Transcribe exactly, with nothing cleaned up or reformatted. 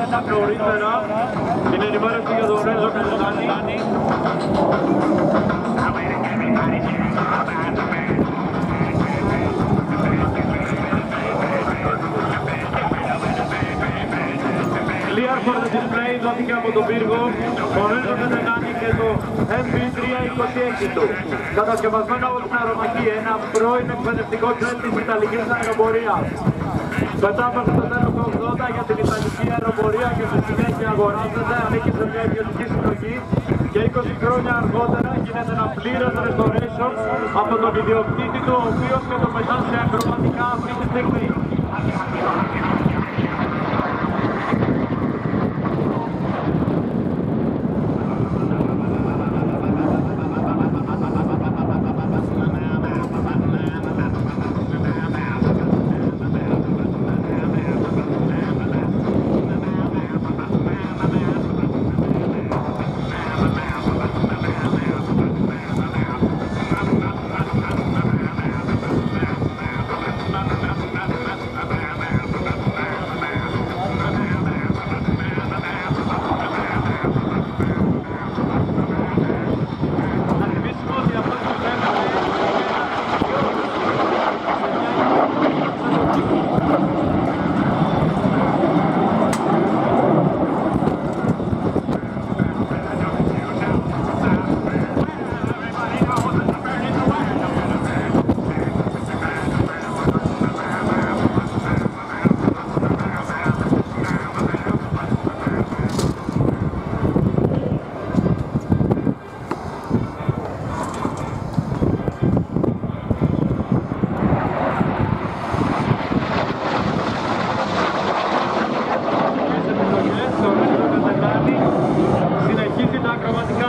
νωρίτερα την ενημέρωση για τον Renzo Catellani. Clear for the display δόθηκε από τον πύργο ο Renzo Catellani και το εμ μπι τριακόσια είκοσι έξι του. Κατασκευασμένο από την Aeromacchi, ένα πρώην εκπαιδευτικό τρέντ της Ιταλικής αεροπορίας. Μετά από το τέλος του ογδόντα για την Ιταλική αεροπορία και στη συνέχεια αγοράζεται, ανήκει σε μια ιδιωτική συλλογή και είκοσι χρόνια αργότερα γίνεται ένα πλήρες restoration από τον ιδιοκτήτη του, ο οποίος και το πετά σε ακροματικά αυτή τη στιγμή. Συνεχίζει τα ακροματικά